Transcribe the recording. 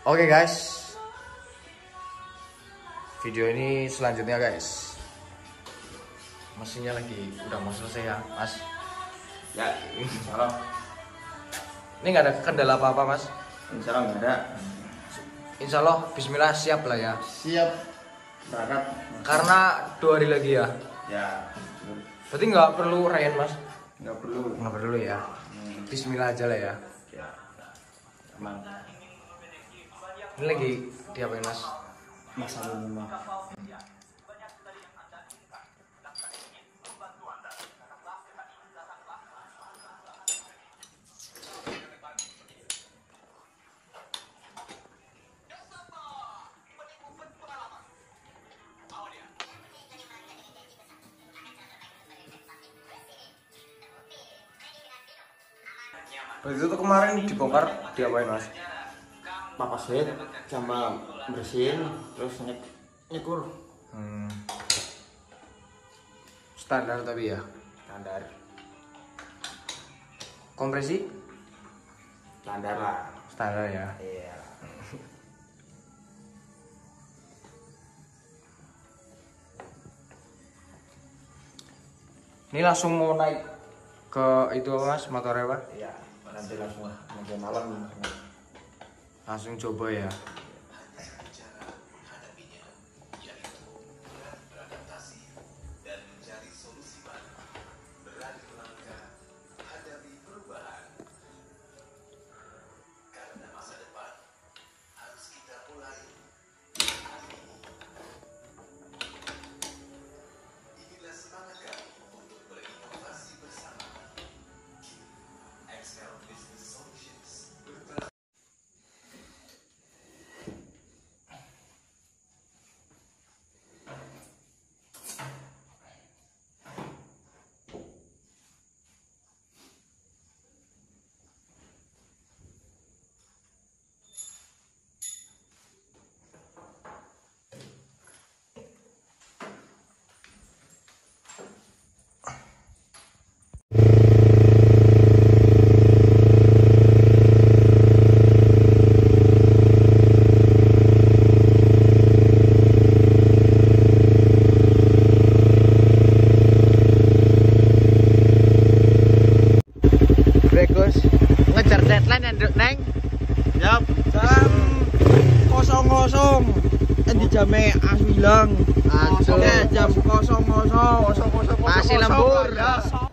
Oke guys, video ini selanjutnya guys. Mesinnya lagi udah mau selesai ya mas. Ya, insyaallah. Ini nggak ada kendala apa-apa mas? Insyaallah nggak ada. Insyaallah bismillah siap lah ya. Siap berangkat. Karena 2 hari lagi ya. Ya. Berarti nggak perlu rayan mas? Nggak perlu. Nggak perlu ya. Bismillah aja lah ya. Ya. Emang. Ini lagi diapain mas? Masalah rumah. Berarti itu kemarin dibongkar diapain mas? Papasit sama bersihin terus nyekur. Standar tapi ya. Standar. Kompresi? Standar lah. Standar ya. Iya. Ini langsung mau naik ke itu apa mas, motornya pak? Iya, nanti langsung nanti malam Langsung coba ya. Ngejar deadline ya neng. Yap, jam 00 di jame Aswilang. Oke, jam 00 masih lembur.